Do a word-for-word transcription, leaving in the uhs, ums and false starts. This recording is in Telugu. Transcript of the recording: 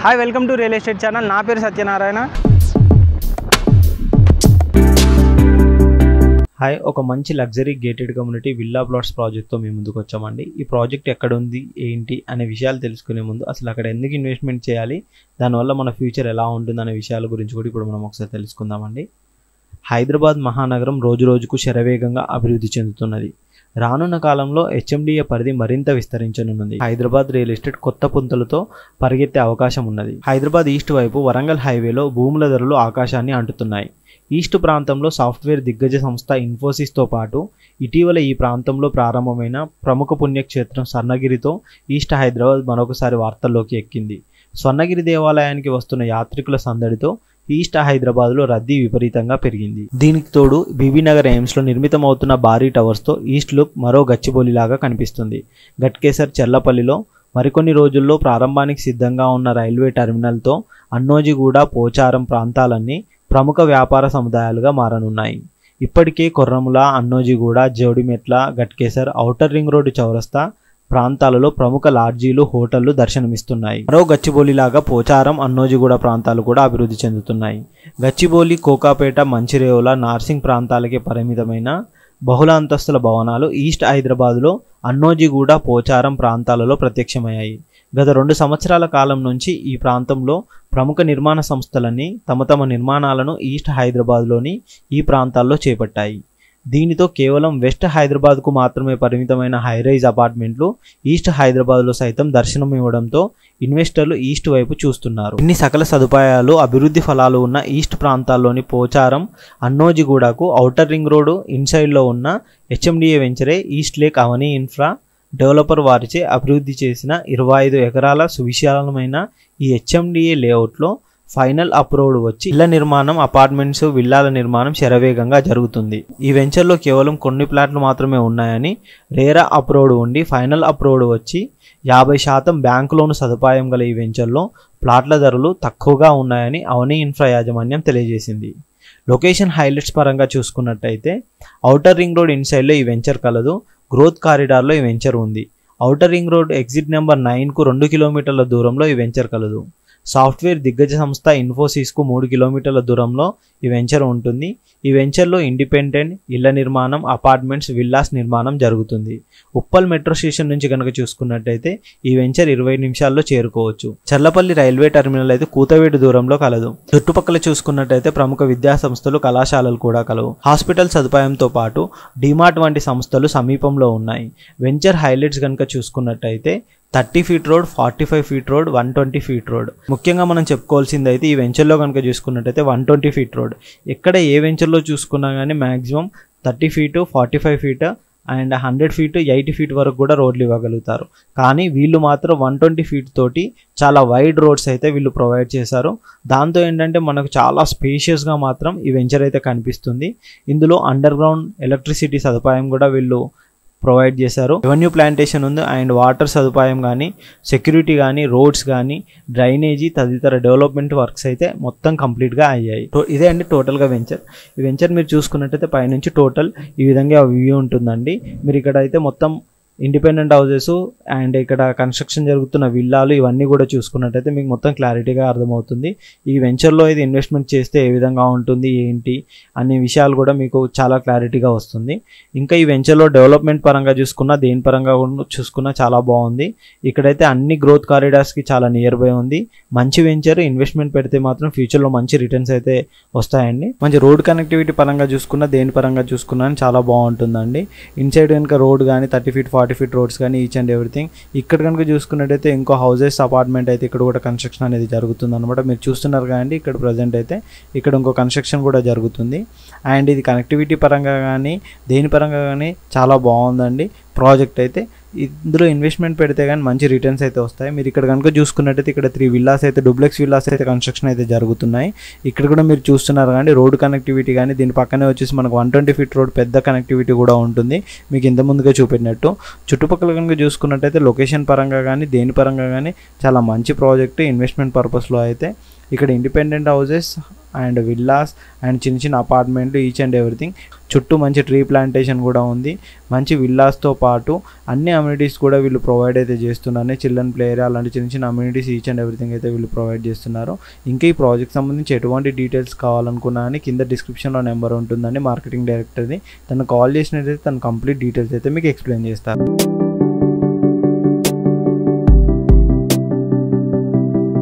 Hi welcome to real estate channel. నా పేరు సత్యనారాయణ. హాయ్ ఒక మంచి luxury gated community villa plots ప్రాజెక్ట్తో మేము ముందుకు వచ్చామండి. ఈ ప్రాజెక్ట్ ఎక్కడ ఉంది ఏంటి అనే విషయాలు తెలుసుకునే ముందు అసలు అక్కడ ఎందుకు ఇన్వెస్ట్మెంట్ చేయాలి, దానివల్ల మన ఫ్యూచర్ ఎలా ఉంటుంది అనే విషయాల గురించి కూడా ఇప్పుడు మనం ఒకసారి తెలుసుకుందామండి. హైదరాబాద్ మహానగరం రోజు రోజుకు శరవేగంగా అభివృద్ధి చెందుతున్నది. రానున్న కాలంలో హెచ్ఎండిఏ పరిధి మరింత విస్తరించనున్నది. హైదరాబాద్ రియల్ ఎస్టేట్ కొత్త పుంతలతో పరిగెత్తే అవకాశం ఉన్నది. హైదరాబాద్ ఈస్ట్ వైపు వరంగల్ హైవేలో భూముల ధరలు ఆకాశాన్ని అంటుతున్నాయి. ఈస్ట్ ప్రాంతంలో సాఫ్ట్వేర్ దిగ్గజ సంస్థ ఇన్ఫోసిస్తో పాటు ఇటీవల ఈ ప్రాంతంలో ప్రారంభమైన ప్రముఖ పుణ్యక్షేత్రం స్వర్ణగిరితో ఈస్ట్ హైదరాబాద్ మరొకసారి వార్తల్లోకి ఎక్కింది. స్వర్ణగిరి దేవాలయానికి వస్తున్న యాత్రికుల సందడితో ఈస్ట్ హైదరాబాద్లో రద్దీ విపరీతంగా పెరిగింది. దీనికి తోడు బీబీనగర్ ఎయిమ్స్లో నిర్మితమవుతున్న భారీ టవర్స్తో ఈస్ట్ లుక్ మరో గచ్చిబౌలిలాగా కనిపిస్తుంది. గట్కేసర్ చెర్లపల్లిలో మరికొన్ని రోజుల్లో ప్రారంభానికి సిద్ధంగా ఉన్న రైల్వే టెర్మినల్తో అన్నోజిగూడ పోచారం ప్రాంతాలన్నీ ప్రముఖ వ్యాపార సముదాయాలుగా మారనున్నాయి. ఇప్పటికే Korremula, Annojiguda, Jodimetla, Ghatkesar, outer ring road చౌరస్తా ప్రాంతాలలో ప్రముఖ లాడ్జీలు, హోటళ్లు దర్శనమిస్తున్నాయి. మరో గచ్చిబౌలిలాగా పోచారం, అన్నోజిగూడ ప్రాంతాలు కూడా అభివృద్ధి చెందుతున్నాయి. గచ్చిబౌలి, కోకాపేట, మంచిరేవుల, నార్సింగ్ ప్రాంతాలకే పరిమితమైన బహుళ అంతస్తుల భవనాలు ఈస్ట్ హైదరాబాద్లో అన్నోజిగూడ, పోచారం ప్రాంతాలలో ప్రత్యక్షమయ్యాయి. గత రెండు సంవత్సరాల కాలం నుంచి ఈ ప్రాంతంలో ప్రముఖ నిర్మాణ సంస్థలన్నీ తమ తమ నిర్మాణాలను ఈస్ట్ హైదరాబాద్లోని ఈ ప్రాంతాల్లో చేపట్టాయి. దీనితో కేవలం వెస్ట్ హైదరాబాద్కు మాత్రమే పరిమితమైన హైరైజ్ అపార్ట్మెంట్లు ఈస్ట్ హైదరాబాద్లో సైతం దర్శనం ఇవ్వడంతో ఇన్వెస్టర్లు ఈస్ట్ వైపు చూస్తున్నారు. ఇన్ని సకల సదుపాయాలు, అభివృద్ధి ఫలాలు ఉన్న ఈస్ట్ ప్రాంతాల్లోని పోచారం, అన్నోజిగూడకు ఔటర్ రింగ్ రోడ్డు ఇన్సైడ్లో ఉన్న హెచ్ఎండిఏ వెంచరే east lake Avani infra developer వారిచే అభివృద్ధి చేసిన ఇరవై ఐదు ఎకరాల సువిశాలమైన ఈ హెచ్ఎండిఏ లేఅవుట్లో ఫైనల్ అప్రూవ్డ్ వచ్చి ఇళ్ల నిర్మాణం, అపార్ట్మెంట్స్, విల్లాల నిర్మాణం శరవేగంగా జరుగుతుంది. ఈ వెంచర్లో కేవలం కొన్ని ప్లాట్లు మాత్రమే ఉన్నాయని, రేరా అప్రూవ్డ్ ఉండి ఫైనల్ అప్రూవ్డ్ వచ్చి యాభై శాతం బ్యాంకు లోను సదుపాయం గల ఈ వెంచర్లో ప్లాట్ల ధరలు తక్కువగా ఉన్నాయని అవనీ ఇన్ఫ్రా యాజమాన్యం తెలియజేసింది. లొకేషన్ హైలైట్స్ పరంగా చూసుకున్నట్టయితే ఔటర్ రింగ్ రోడ్ ఇన్సైడ్లో ఈ వెంచర్ కలదు. గ్రోత్ కారిడార్లో ఈ వెంచర్ ఉంది. Outer ring road exit number నైన్కు రెండు కిలోమీటర్ల దూరంలో ఈ వెంచర్ కలదు. సాఫ్ట్వేర్ దిగ్గజ సంస్థ ఇన్ఫోసిస్కు మూడు కిలోమీటర్ల దూరంలో ఈ వెంచర్ ఉంటుంది. ఈ వెంచర్లో ఇండిపెండెంట్ ఇళ్ల నిర్మాణం, అపార్ట్మెంట్స్, విల్లాస్ నిర్మాణం జరుగుతుంది. ఉప్పల్ మెట్రో స్టేషన్ నుంచి కనుక చూసుకున్నట్టయితే ఈ వెంచర్ ఇరవై నిమిషాల్లో చేరుకోవచ్చు. చర్లపల్లి రైల్వే టెర్మినల్ అయితే కూతవేటు దూరంలో కలదు. చుట్టుపక్కల చూసుకున్నట్టయితే ప్రముఖ విద్యా సంస్థలు, కళాశాలలు కూడా కలవు. హాస్పిటల్ సదుపాయంతో పాటు డిమార్ట్ వంటి సంస్థలు సమీపంలో ఉన్నాయి. వెంచర్ హైలైట్స్ కనుక చూసుకున్నట్టయితే thirty feet road, forty five feet road, one twenty feet road. ముఖ్యంగా మనం చెప్పుకోవాల్సింది అయితే ఈ వెంచర్లో కనుక చూసుకున్నట్టయితే వన్ ట్వంటీ ఫీట్ రోడ్. ఎక్కడ ఏ వెంచర్లో చూసుకున్నా కానీ maximum thirty feet, forty five feet and hundred feet, eighty feet వరకు కూడా రోడ్లు ఇవ్వగలుగుతారు. కానీ వీళ్ళు మాత్రం వన్ ట్వంటీ ఫీట్ తోటి చాలా వైడ్ రోడ్స్ అయితే వీళ్ళు ప్రొవైడ్ చేశారు. దాంతో ఏంటంటే మనకు చాలా స్పేషియస్గా మాత్రం ఈ వెంచర్ అయితే కనిపిస్తుంది. ఇందులో అండర్ గ్రౌండ్ ఎలక్ట్రిసిటీ సదుపాయం కూడా వీళ్ళు ప్రొవైడ్ చేశారు. రెవెన్యూ ప్లాంటేషన్ ఉంది అండ్ వాటర్ సదుపాయం కానీ, సెక్యూరిటీ కానీ, రోడ్స్ కానీ, డ్రైనేజీ తదితర డెవలప్మెంట్ వర్క్స్ అయితే మొత్తం కంప్లీట్గా అయ్యాయి. ఇదే అండి టోటల్గా వెంచర్. ఈ వెంచర్ మీరు చూసుకున్నట్టయితే పైనుంచి టోటల్ ఈ విధంగా వ్యూ ఉంటుందండి. మీరు ఇక్కడ అయితే మొత్తం ఇండిపెండెంట్ హౌసెస్ అండ్ ఇక్కడ కన్స్ట్రక్షన్ జరుగుతున్న విల్లాలు ఇవన్నీ కూడా చూసుకున్నట్టయితే మీకు మొత్తం క్లారిటీగా అర్థమవుతుంది. ఈ వెంచర్లో ఇది ఇన్వెస్ట్మెంట్ చేస్తే ఏ విధంగా ఉంటుంది ఏంటి అనే విషయాలు కూడా మీకు చాలా క్లారిటీగా వస్తుంది. ఇంకా ఈ వెంచర్లో డెవలప్మెంట్ పరంగా చూసుకున్నా, దేని పరంగా చూసుకున్నా చాలా బాగుంది. ఇక్కడైతే అన్ని గ్రోత్ కారిడార్స్కి చాలా నియర్ బై ఉంది. మంచి వెంచర్, ఇన్వెస్ట్మెంట్ పెడితే మాత్రం ఫ్యూచర్లో మంచి రిటర్న్స్ అయితే వస్తాయండి. మంచి రోడ్ కనెక్టివిటీ పరంగా చూసుకున్నా, దేని పరంగా చూసుకున్నా చాలా బాగుంటుందండి. ఇన్సైడ్ కనుక రోడ్ కానీ thirty feet forty feet roads కానీ ఈచ్ అండ్ ఎవ్రీథింగ్. ఇక్కడ కనుక చూసుకున్నట్టయితే ఇంకో హౌసెస్, అపార్ట్మెంట్ అయితే ఇక్కడ కూడా కన్స్ట్రక్షన్ అనేది జరుగుతుంది అనమాట. మీరు చూస్తున్నారు కానీ ఇక్కడ ప్రజెంట్ అయితే ఇక్కడ ఇంకో కన్స్ట్రక్షన్ కూడా జరుగుతుంది. అండ్ ఇది కనెక్టివిటీ పరంగా కానీ దేని పరంగా కానీ చాలా బాగుందండి ప్రాజెక్ట్ అయితే. ఇందులో ఇన్వెస్ట్మెంట్ పెడితే కానీ మంచి రిటర్న్స్ అయితే వస్తాయి. మీరు ఇక్కడ కనుక చూసుకున్నట్టయితే ఇక్కడ త్రీ విల్లాస్ అయితే, డూప్లెక్స్ విల్లాస్ అయితే కన్స్ట్రక్షన్ అయితే జరుగుతున్నాయి. ఇక్కడ కూడా మీరు చూస్తున్నారు కానీ రోడ్ కనెక్టివిటీ కానీ, దీని పక్కనే వచ్చేసి మనకు వన్ ట్వంటీ ఫీట్ రోడ్ పెద్ద కనెక్టివిటీ కూడా ఉంటుంది మీకు ఇంత ముందుగా చూపెట్టినట్టు. చుట్టుపక్కల కనుక చూసుకున్నట్టయితే లొకేషన్ పరంగా కానీ దేని పరంగా కానీ చాలా మంచి ప్రాజెక్ట్ ఇన్వెస్ట్మెంట్ పర్పస్లో అయితే. ఇక్కడ independent houses and villas and చిన్న చిన్న అపార్ట్మెంట్లు ఈచ్ అండ్ ఎవ్రీథింగ్. చుట్టూ మంచి ట్రీ ప్లాంటేషన్ కూడా ఉంది. మంచి విల్లాస్తో పాటు అన్ని అమ్యూనిటీస్ కూడా వీళ్ళు ప్రొవైడ్ అయితే చేస్తున్నారు. చిల్డ్రన్ ప్లే ఏరియా అలాంటి చిన్న చిన్న అమ్యూనిటీస్ ఈచ్ అండ్ ఎవ్రీథింగ్ అయితే వీళ్ళు ప్రొవైడ్ చేస్తున్నారు. ఇంకా ఈ ప్రాజెక్ట్ సంబంధించి ఎటువంటి డీటెయిల్స్ కావాలనుకున్నా అని కింద డిస్క్రిప్షన్లో నెంబర్ ఉంటుందండి మార్కెటింగ్ డైరెక్టర్ది. తను కాల్ చేసినట్టయితే తను కంప్లీట్ డీటెయిల్స్ అయితే మీకు ఎక్స్ప్లెయిన్ చేస్తారు.